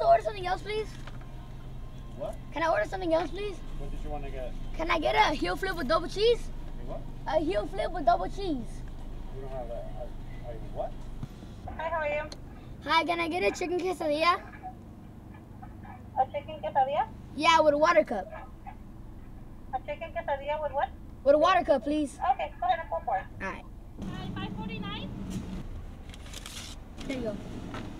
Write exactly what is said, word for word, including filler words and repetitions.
order something else, please? What? Can I order something else, please? What did you want to get? Can I get a heel flip with double cheese? A what? A heel flip with double cheese. We don't have that. A, a what? Hi, how are you? Hi, can I get a chicken quesadilla? A chicken quesadilla? Yeah, with a water cup. A chicken quesadilla with what? With a water cup, please. Okay, go ahead and go for it. All right. five forty-nine? There you go.